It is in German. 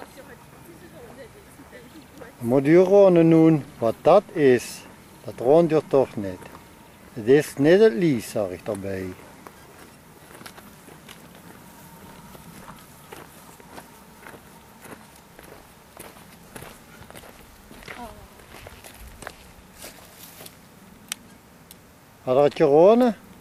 Moet u raden nun, was das ist? Das rahnt ihr doch nicht. Das ist nicht das Lies, sage ich dabei. Hat er es geraten?